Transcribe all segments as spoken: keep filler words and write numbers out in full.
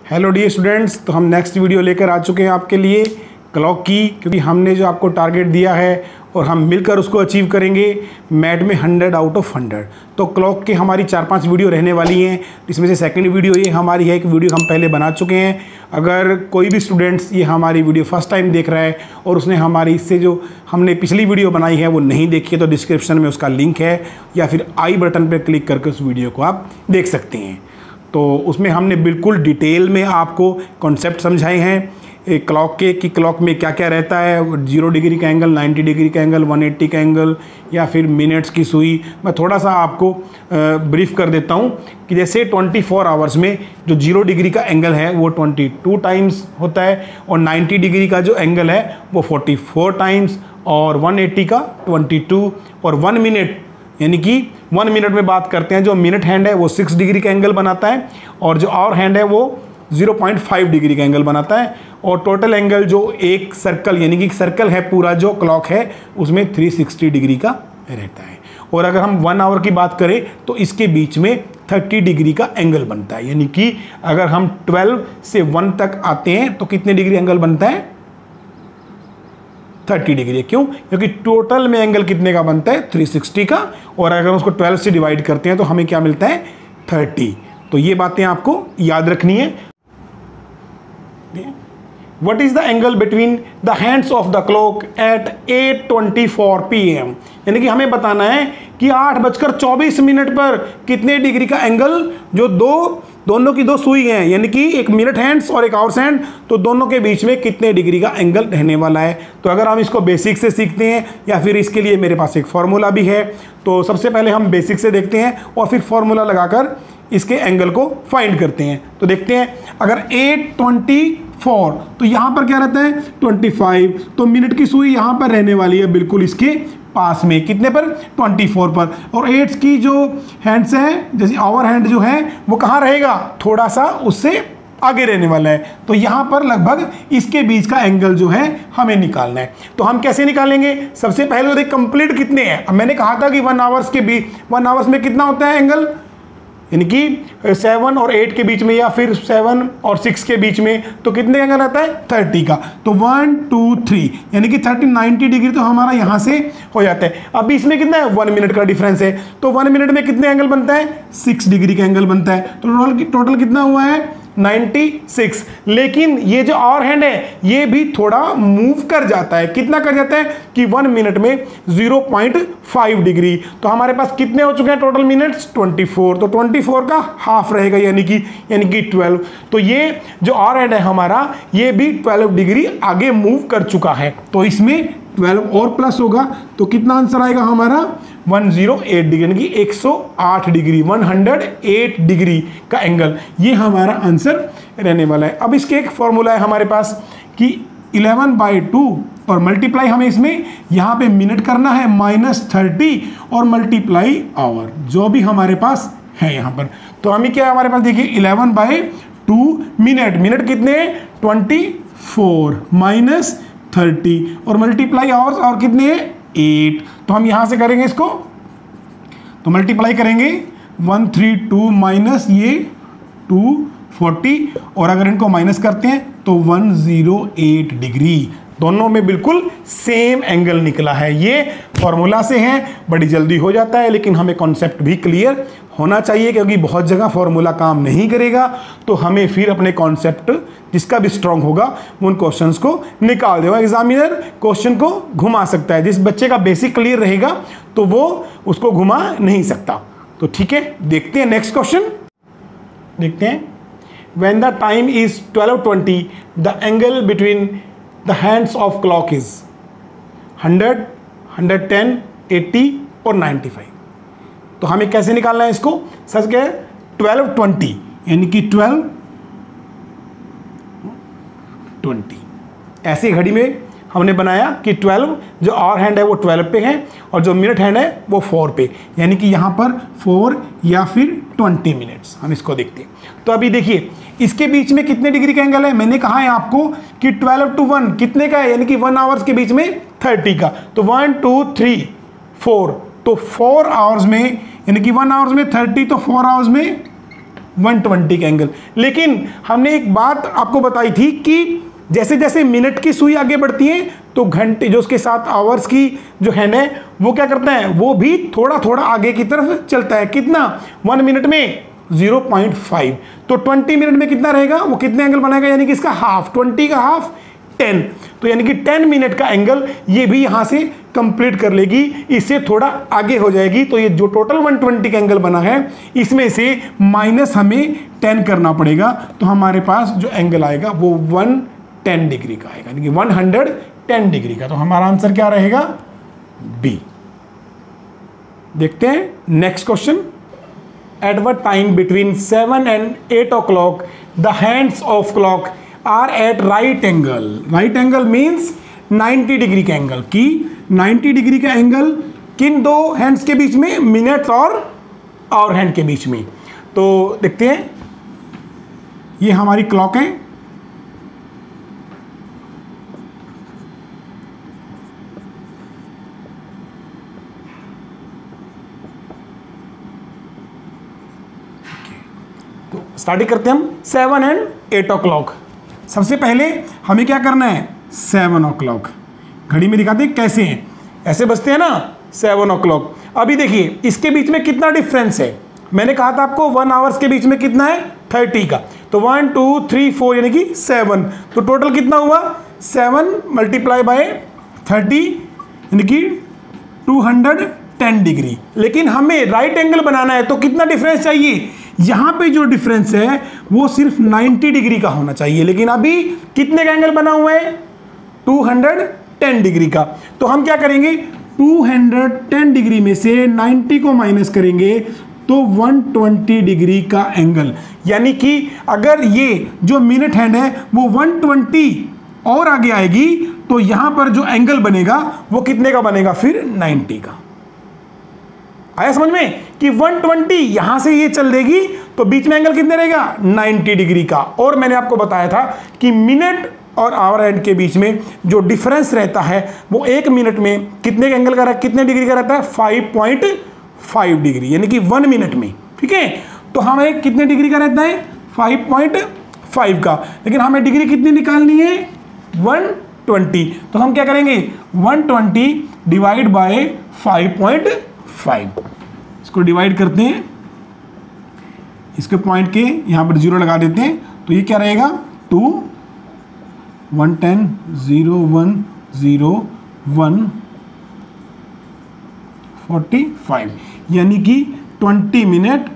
Hello dear students, तो हम next video लेकर आ चुके हैं आपके लिए क्लॉक की, क्योंकि हमने जो आपको टारगेट दिया है और हम मिलकर उसको अचीव करेंगे मैथ में हंड्रेड आउट ऑफ हंड्रेड। तो क्लॉक की हमारी चार पांच वीडियो रहने वाली हैं, इसमें से सेकंड वीडियो ये हमारी है। एक वीडियो हम पहले बना चुके हैं। अगर कोई भी स्टूडेंट्स ये हमारी वीडियो फर्स्ट टाइम देख रहा है और उसने हमारी इससे जो हमने पिछली वीडियो बनाई है वो नहीं देखी है, तो डिस्क्रिप्शन में उसका लिंक है या फिर आई बटन पर क्लिक करके उस वीडियो को आप देख सकते हैं। तो उसमें हमने बिल्कुल डिटेल में आपको कॉन्सेप्ट समझाए हैं क्लॉक के कि क्लॉक में क्या क्या रहता है, जीरो डिग्री का एंगल, नाइन्टी डिग्री का एंगल, वन एट्टी का एंगल या फिर मिनट्स की सुई। मैं थोड़ा सा आपको ब्रीफ कर देता हूँ कि जैसे ट्वेंटी फोर आवर्स में जो जीरो डिग्री का एंगल है वो ट्वेंटी टू टाइम्स होता है और नाइन्टी डिग्री का जो एंगल है वो फोर्टी फोर टाइम्स और वन एट्टी का ट्वेंटी टू और वन मिनट यानी कि वन मिनट में बात करते हैं, जो मिनट हैंड है वो सिक्स डिग्री का एंगल बनाता है और जो आवर हैंड है वो ज़ीरो पॉइंट फाइव डिग्री का एंगल बनाता है। और टोटल एंगल जो एक सर्कल यानी कि सर्कल है पूरा जो क्लॉक है उसमें थ्री सिक्सटी डिग्री का रहता है। और अगर हम वन आवर की बात करें तो इसके बीच में थर्टी डिग्री का एंगल बनता है, यानी कि अगर हम ट्वेल्व से वन तक आते हैं तो कितने डिग्री एंगल बनता है? Thirty degree. क्यों? क्योंकि टोटल में एंगल कितने का बनता है? थ्री सिक्सटी का, और अगर उसको ट्वेल्व से डिवाइड करते हैं तो हमें क्या मिलता है? थर्टी। तो ये बातें आपको याद रखनी है। What is the angle between the hands of the clock at eight twenty-four p m? यानी कि हमें बताना है कि आठ बजकर चौबीस मिनट पर कितने डिग्री का एंगल, जो दो दोनों की दो सुई हैं यानी कि एक मिनट हैंड्स और एक आवर्स हैंड, तो दोनों के बीच में कितने डिग्री का एंगल रहने वाला है। तो अगर हम इसको बेसिक से सीखते हैं या फिर इसके लिए मेरे पास एक फॉर्मूला भी है, तो सबसे पहले हम बेसिक से देखते हैं और फिर फॉर्मूला लगाकर इसके एंगल को फाइंड करते हैं। तो देखते हैं, अगर एट ट्वेंटी फोर तो यहाँ पर क्या रहता है? Twenty five. तो मिनट की सुई यहाँ पर रहने वाली है बिल्कुल इसके पास में, कितने पर? ट्वेंटी फोर पर। और एट्स की जो हैंड्स हैं जैसे आवर हैंड जो है वो कहाँ रहेगा? थोड़ा सा उससे आगे रहने वाला है। तो यहाँ पर लगभग इसके बीच का एंगल जो है हमें निकालना है। तो हम कैसे निकालेंगे? सबसे पहले तो देख कंप्लीट कितने हैं। अब मैंने कहा था कि वन आवर्स के बीच वन आवर्स में कितना होता है एंगल, यानी कि सेवन और एट के बीच में या फिर सेवन और सिक्स के बीच में, तो कितने एंगल आता है? थर्टी का। तो वन टू थ्री यानी कि थर्टी नाइन्टी डिग्री तो हमारा यहाँ से हो जाता है। अब इसमें कितना है? वन मिनट का डिफरेंस है, तो वन मिनट में कितने एंगल बनता है? सिक्स डिग्री का एंगल बनता है। तो टोटल टोटल कितना हुआ है? Ninety six. लेकिन ये जो आवर हैंड है ये भी थोड़ा मूव कर जाता है। कितना कर जाता है? कि वन मिनट में ज़ीरो पॉइंट फाइव डिग्री। तो हमारे पास कितने हो चुके हैं टोटल मिनट्स? Twenty four. तो ट्वेंटी फोर का हाफ रहेगा यानी कि यानी कि ट्वेल्व। तो ये जो आवर हैंड है हमारा ये भी ट्वेल्व डिग्री आगे मूव कर चुका है। तो इसमें ट्वेल्व और प्लस होगा तो कितना आंसर आएगा हमारा? वन ज़ीरो एट डिग्री, यानी कि एक सौ आठ डिग्री, वन हंड्रेड एट डिग्री का एंगल, ये हमारा आंसर रहने वाला है। अब इसके एक फॉर्मूला है हमारे पास कि इलेवन बाई टू और मल्टीप्लाई हमें इसमें यहाँ पे मिनट करना है माइनस थर्टी और मल्टीप्लाई आवर, जो भी हमारे पास है यहाँ पर। तो हमें क्या है हमारे पास? देखिए eleven by two minute, minute कितने हैं? ट्वेंटी फोर माइनस थर्टी और मल्टीप्लाई आवर्स और कितने हैं? एट। तो हम यहां से करेंगे इसको, तो मल्टीप्लाई करेंगे वन थ्री टू माइनस ये टू फोर्टी और अगर इनको माइनस करते हैं तो वन ज़ीरो एट डिग्री। दोनों में बिल्कुल सेम एंगल निकला है। ये फॉर्मूला से है, बड़ी जल्दी हो जाता है, लेकिन हमें कॉन्सेप्ट भी क्लियर होना चाहिए क्योंकि बहुत जगह फॉर्मूला काम नहीं करेगा। तो हमें फिर अपने कॉन्सेप्ट जिसका भी स्ट्रांग होगा उन क्वेश्चंस को निकाल देगा। एग्जामिनर क्वेश्चन को घुमा सकता है, जिस बच्चे का बेसिक क्लियर रहेगा तो वो उसको घुमा नहीं सकता। तो ठीक है, देखते हैं नेक्स्ट क्वेश्चन। देखते हैं, when the time is twelve twenty the angle between the hands of clock is hundred, hundred ten, eighty और नाइन्टी फाइव। तो हमें कैसे निकालना है इसको? सच कहे ट्वेल्व ट्वेंटी यानी कि ट्वेल्व ट्वेंटी ऐसी घड़ी में हमने बनाया कि ट्वेल्व जो आवर हैंड है वो ट्वेल्व पे है और जो मिनट हैंड है वो फोर पे, यानी कि यहाँ पर फोर या फिर ट्वेंटी मिनट्स। हम इसको देखते हैं। तो अभी देखिए इसके बीच में कितने डिग्री का एंगल है? मैंने कहा है आपको कि ट्वेल्व टू वन कितने का है, यानी कि वन आवर्स के बीच में थर्टी का। तो वन टू थ्री फोर, तो फोर आवर्स में यानी कि वन आवर्स में थर्टी, तो फोर आवर्स में वन ट्वेंटी का एंगल। लेकिन हमने एक बात आपको बताई थी कि जैसे जैसे मिनट की सुई आगे बढ़ती है तो घंटे जो उसके साथ आवर्स की जो हैंड है वो क्या करता है, वो भी थोड़ा थोड़ा आगे की तरफ चलता है। कितना, वन मिनट में ज़ीरो पॉइंट फाइव। तो ट्वेंटी मिनट में कितना रहेगा, वो कितने एंगल बनाएगा, यानी कि इसका हाफ, ट्वेंटी का हाफ टेन। तो यानी कि टेन मिनट का एंगल ये भी यहां से कंप्लीट कर लेगी, इससे थोड़ा आगे हो जाएगी। तो ये जो टोटल वन ट्वेंटी का एंगल बना है इसमें से माइनस हमें टेन करना पड़ेगा। तो हमारे पास जो एंगल आएगा वो वन टेन डिग्री का आएगा, यानी कि वन हंड्रेड टेन डिग्री का। तो हमारा आंसर क्या रहेगा, बी। देखते हैं next question. At what time between seven and eight o'clock the hands of clock are at right angle. Right angle means ninety degree का एंगल, की ninety degree का एंगल किन दो हैंड्स के बीच में, मिनट और आवर हैंड के बीच में। तो देखते हैं, ये हमारी क्लॉक है, तो स्टार्टिंग करते हैं हम seven and eight o'clock. सबसे पहले हमें क्या करना है, सेवन ओ क्लॉक घड़ी में दिखाते हैं कैसे हैं, ऐसे बजते हैं ना, सेवन ओ क्लॉक। अभी देखिए इसके बीच में कितना डिफरेंस है, मैंने कहा था आपको वन आवर्स के बीच में कितना है, थर्टी का। तो वन टू थ्री फोर यानी कि सेवन, तो टोटल कितना हुआ, सेवन मल्टीप्लाई बाय थर्टी यानी कि टू हंड्रेड टेन डिग्री। लेकिन हमें राइट एंगल बनाना है तो कितना डिफरेंस चाहिए, यहां पे जो डिफरेंस है वो सिर्फ नाइन्टी डिग्री का होना चाहिए। लेकिन अभी कितने का एंगल बना हुआ है, टू हंड्रेड टेन डिग्री का। तो हम क्या करेंगे, टू हंड्रेड टेन डिग्री में से नाइन्टी को माइनस करेंगे तो वन ट्वेंटी डिग्री का एंगल, यानी कि अगर ये जो मिनट हैंड है वो वन ट्वेंटी और आगे आएगी तो यहां पर जो एंगल बनेगा वो कितने का बनेगा, फिर नाइन्टी का। आया समझ में कि वन ट्वेंटी यहां से ये चल देगी तो बीच में एंगल कितने रहेगा, नाइन्टी डिग्री का। और मैंने आपको बताया था कि मिनट और आवर हैंड के बीच में जो डिफरेंस रहता है वो एक मिनट में कितने एंगल का, कितने डिग्री का रहता है, फाइव पॉइंट फाइव डिग्री, यानी कि वन मिनट में। ठीक है, तो हमें कितने डिग्री का रहता है, फाइव पॉइंट फाइव का। लेकिन हमें डिग्री कितनी निकालनी है, वन ट्वेंटी। तो हम क्या करेंगे, one twenty divide by five point five, इसको डिवाइड करते हैं, इसके पॉइंट के यहां पर जीरो लगा देते हैं। तो ये क्या रहेगा, two one ten zero one zero one forty five, यानी कि twenty minute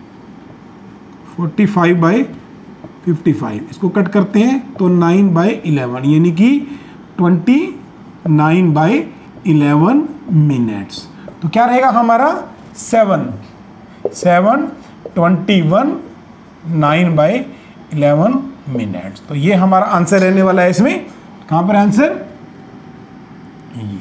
forty five by fifty five. इसको कट करते हैं तो नाइन बाई इलेवन, यानी कि twenty nine by eleven minutes. तो क्या रहेगा हमारा, seven seven twenty one nine by eleven minutes. तो ये हमारा आंसर रहने वाला है इसमें। कहां पर आंसर, ये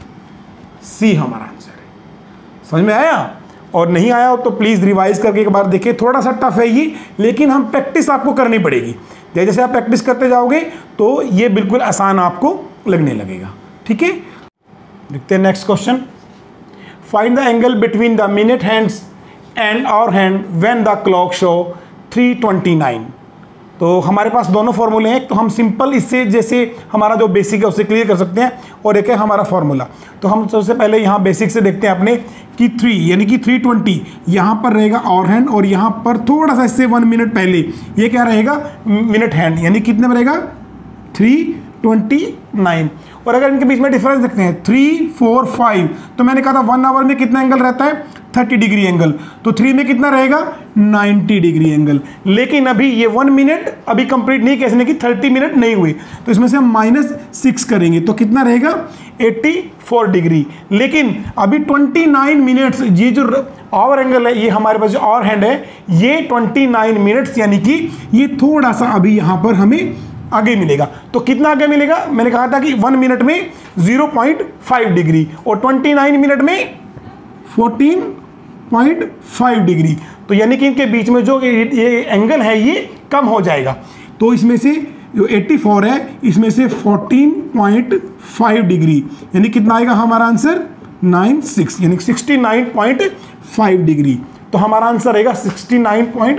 सी हमारा आंसर है। समझ में आया, और नहीं आया हो तो प्लीज़ रिवाइज करके एक बार देखिए, थोड़ा सा टफ है ये, लेकिन हम प्रैक्टिस आपको करनी पड़ेगी। जैसे जैसे आप प्रैक्टिस करते जाओगे तो ये बिल्कुल आसान आपको लगने लगेगा। ठीक है, देखते हैं next question. Find the angle between the minute hands and hour hand when the clock show three twenty nine. तो हमारे पास दोनों फॉर्मूले हैं, तो हम सिंपल इससे जैसे हमारा जो बेसिक है उससे क्लियर कर सकते हैं। और एक है हमारा फॉर्मूला। तो हम सबसे पहले यहाँ बेसिक से देखते हैं अपने कि थ्री यानी कि थ्री ट्वेंटी यहाँ पर रहेगा आवर हैंड, और यहाँ पर थोड़ा सा इससे वन मिनट पहले ये क्या रहेगा, मिनट हैंड, यानी कितने में रहेगा, थ्री ट्वेंटी नाइन। और अगर इनके बीच में डिफरेंस देखते हैं थ्री फोर फाइव, तो मैंने कहा था वन आवर में कितना एंगल रहता है, थर्टी डिग्री एंगल। तो थ्री में कितना रहेगा, नाइन्टी डिग्री एंगल। लेकिन अभी ये वन मिनट अभी कंप्लीट नहीं, कैसे नहीं कि थर्टी मिनट नहीं हुए, तो इसमें से हम माइनस सिक्स करेंगे तो कितना रहेगा, एट्टी फोर डिग्री। लेकिन अभी ट्वेंटी नाइन मिनट्स, ये जो आवर एंगल है, ये हमारे पास जो आवर हैंड है ये ट्वेंटी नाइन मिनट्स, यानी कि ये थोड़ा सा अभी यहाँ पर हमें आगे मिलेगा। तो कितना आगे मिलेगा, मैंने कहा था कि वन मिनट में ज़ीरो पॉइंट फाइव डिग्री और ट्वेंटी नाइन मिनट में फोर्टीन पॉइंट फाइव डिग्री। तो यानी कि इनके बीच में जो ये एंगल है ये कम हो जाएगा। तो इसमें से जो एट्टी फोर है इसमें से फोर्टीन पॉइंट फाइव डिग्री, यानी कितना आएगा हमारा आंसर, नाइन सिक्स, यानी sixty nine point five degree. तो हमारा आंसर रहेगा sixty nine point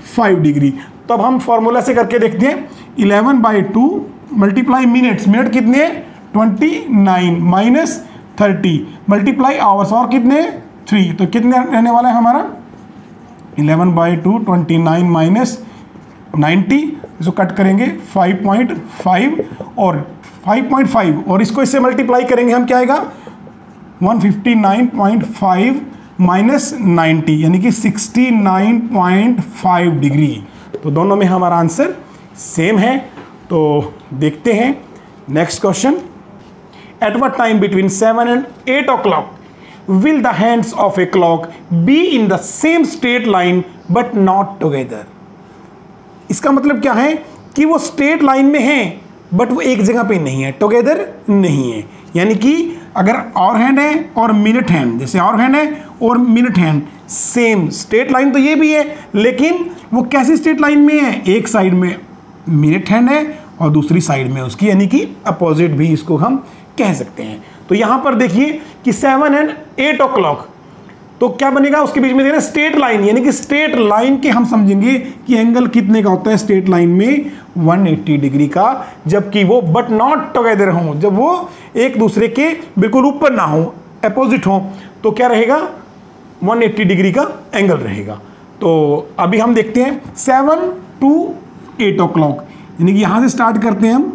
five degree. तो अब हम फॉर्मूला से करके देखते हैं। Eleven by two multiply minutes, minute कितने हैं twenty nine, minus thirty multiply hours, और कितने थ्री, तो कितने रहने वाला है हमारा eleven by two twenty nine minus ninety, इसको कट करेंगे फाइव पॉइंट फाइव और फाइव पॉइंट फाइव और इसको इससे मल्टीप्लाई करेंगे हम, क्या आएगा one fifty nine point five minus ninety, यानी कि sixty nine point five degree. तो दोनों में हमारा आंसर सेम है। तो देखते हैं next question. At what time between seven and eight o'clock will the hands of a clock be in the same straight line but not together? इसका मतलब क्या है कि वो स्ट्रेट लाइन में है बट वो एक जगह पे नहीं है, टुगेदर नहीं है। यानी कि अगर और हैंड है और मिनट हैंड, जैसे और हैंड है और minute hand same straight line, तो ये भी है, लेकिन वो कैसी स्ट्रेट लाइन में है, एक साइड में मिनट हैंड है और दूसरी साइड में उसकी, यानी कि अपोजिट भी इसको हम कह सकते हैं। तो यहां पर देखिए कि seven and eight o'clock, तो क्या बनेगा उसके बीच में देना स्ट्रेट लाइन, यानी कि स्ट्रेट लाइन के हम समझेंगे कि एंगल कितने का होता है स्ट्रेट लाइन में वन एटी डिग्री का, जबकि वो बट नॉट टुगेदर हो, जब वो एक दूसरे के बिल्कुल ऊपर ना हो, अपोजिट हो, तो क्या रहेगा वन एटी डिग्री का एंगल रहेगा। तो अभी हम देखते हैं seven to eight o'clock, यानी कि यहां से स्टार्ट करते हैं हम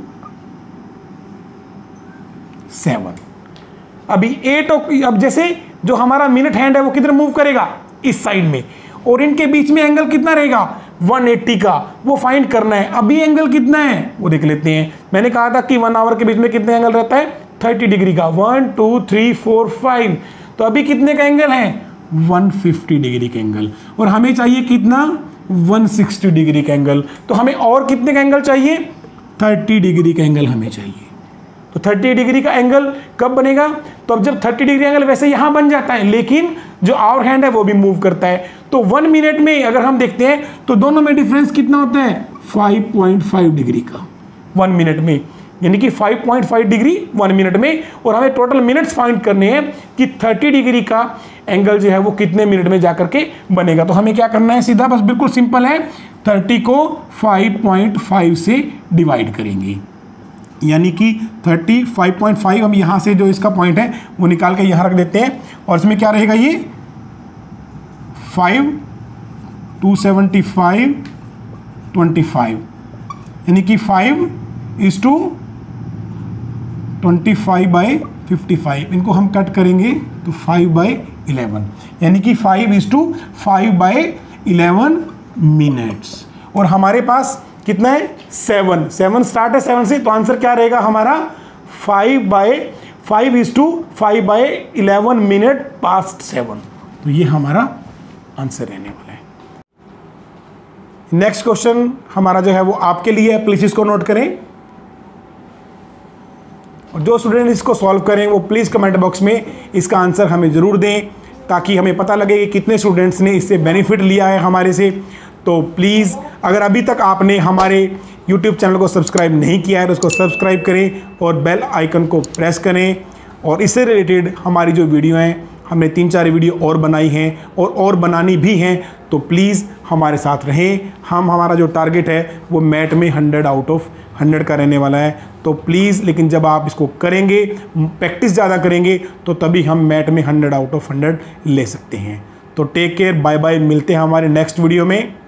सेवन, अभी एट, अब जैसे जो हमारा मिनट हैंड है वो किधर मूव करेगा, इस साइड में, और इनके बीच में एंगल कितना रहेगा वन एटी का, वो फाइंड करना है। अभी एंगल कितना है वो देख लेते हैं। मैंने कहा था कि वन आवर के बीच में कितने एंगल रहता है थर्टी डिग्री का, one two three four five, तो अभी कितने का एंगल है वन फिफ्टी डिग्री का एंगल, और हमें चाहिए कितना वन सिक्सटी डिग्री का एंगल, तो हमें और कितने का एंगल चाहिए थर्टी डिग्री का एंगल हमें चाहिए। तो थर्टी डिग्री का एंगल कब बनेगा, तो अब जब थर्टी डिग्री एंगल वैसे यहां बन जाता है, लेकिन जो आवर हैंड है वो भी मूव करता है, तो वन मिनट में अगर हम देखते हैं तो दोनों में डिफरेंस कितना होता है फाइव पॉइंट फाइव डिग्री का वन मिनट में, यानी कि five point five degree one minute में, और हमें टोटल मिनट्स फाइंड करने हैं कि थर्टी डिग्री का एंगल जो है वो कितने मिनट में जाकर के बनेगा। तो हमें क्या करना है, सीधा बस बिल्कुल सिंपल है, थर्टी को फाइव पॉइंट फाइव से डिवाइड करेंगे, यानी कि थर्टी फाइव पॉइंट फाइव हम यहाँ से जो इसका पॉइंट है वो निकाल के यहाँ रख देते हैं, और इसमें क्या रहेगा ये five two seventy five twenty five, यानी कि five is to twenty five by fifty five, इनको हम कट करेंगे तो फाइव बाई इलेवन, यानी कि five is to five by eleven minutes. और हमारे पास कितना है सेवन, सेवन स्टार्ट है सेवन से, तो आंसर क्या रहेगा हमारा five by five is to five by eleven minute past seven, तो ये हमारा आंसर रहने वाला है। नेक्स्ट क्वेश्चन हमारा जो है वो आपके लिए है, प्लीज इसको नोट करें, और जो स्टूडेंट इसको सॉल्व करें वो प्लीज कमेंट बॉक्स में इसका आंसर हमें जरूर दें, ताकि हमें पता लगे कि कितने स्टूडेंट्स ने इससे बेनिफिट लिया है हमारे से। तो प्लीज़ अगर अभी तक आपने हमारे यूट्यूब चैनल को सब्सक्राइब नहीं किया है तो उसको सब्सक्राइब करें और बेल आइकन को प्रेस करें, और इससे रिलेटेड हमारी जो वीडियो हैं, हमने तीन चार वीडियो और बनाई हैं और और बनानी भी हैं, तो प्लीज़ हमारे साथ रहें। हम हमारा जो टारगेट है वो मैट में हंड्रेड आउट ऑफ हंड्रेड का रहने वाला है, तो प्लीज़, लेकिन जब आप इसको करेंगे, प्रैक्टिस ज़्यादा करेंगे, तो तभी हम मैट में हंड्रेड आउट ऑफ हंड्रेड ले सकते हैं। तो टेक केयर, बाय बाय, मिलते हैं हमारे नेक्स्ट वीडियो में।